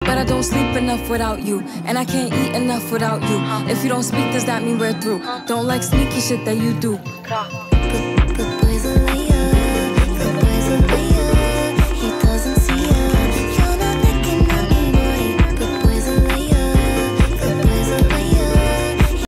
but I don't sleep enough without you, and I can't eat enough without you. If you don't speak, does that mean we're through? Don't like sneaky shit that you do.